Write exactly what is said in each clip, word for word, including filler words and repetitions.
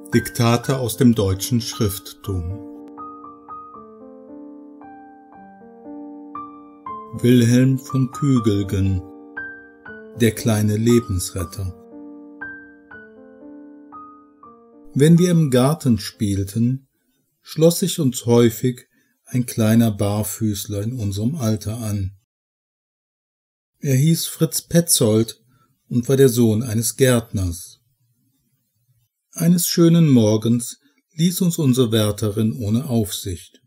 Diktate aus dem deutschen Schrifttum. Wilhelm von Kügelgen, der kleine Lebensretter. Wenn wir im Garten spielten, schloss sich uns häufig ein kleiner Barfüßler in unserem Alter an. Er hieß Fritz Petzold und war der Sohn eines Gärtners. Eines schönen Morgens ließ uns unsere Wärterin ohne Aufsicht.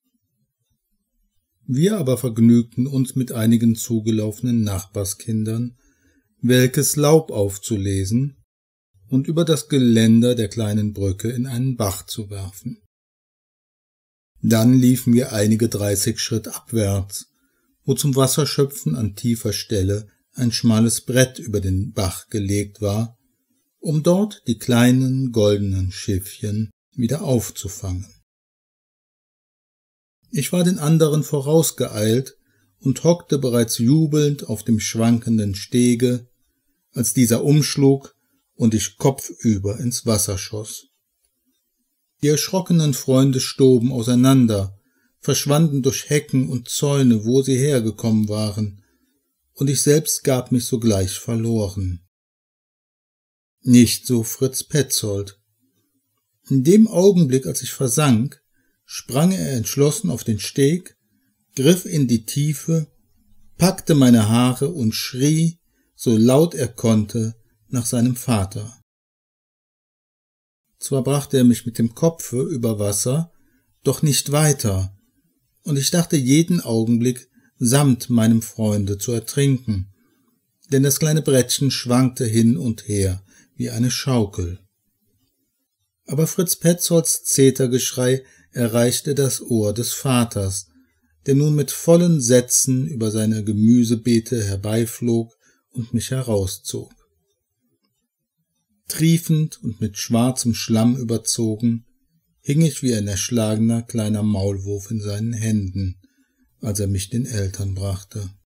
Wir aber vergnügten uns mit einigen zugelaufenen Nachbarskindern, welkes Laub aufzulesen und über das Geländer der kleinen Brücke in einen Bach zu werfen. Dann liefen wir einige dreißig Schritt abwärts, wo zum Wasserschöpfen an tiefer Stelle ein schmales Brett über den Bach gelegt war, um dort die kleinen goldenen Schiffchen wieder aufzufangen. Ich war den anderen vorausgeeilt und hockte bereits jubelnd auf dem schwankenden Stege, als dieser umschlug und ich kopfüber ins Wasser schoss. Die erschrockenen Freunde stoben auseinander, verschwanden durch Hecken und Zäune, wo sie hergekommen waren, und ich selbst gab mich sogleich verloren. Nicht so Fritz Petzold. In dem Augenblick, als ich versank, sprang er entschlossen auf den Steg, griff in die Tiefe, packte meine Haare und schrie, so laut er konnte, nach seinem Vater. Zwar brachte er mich mit dem Kopfe über Wasser, doch nicht weiter, und ich dachte jeden Augenblick, samt meinem Freunde zu ertrinken, denn das kleine Brettchen schwankte hin und her wie eine Schaukel. Aber Fritz Petzolds Zetergeschrei erreichte das Ohr des Vaters, der nun mit vollen Sätzen über seine Gemüsebeete herbeiflog und mich herauszog. Triefend und mit schwarzem Schlamm überzogen, hing ich wie ein erschlagener kleiner Maulwurf in seinen Händen, als er mich den Eltern brachte.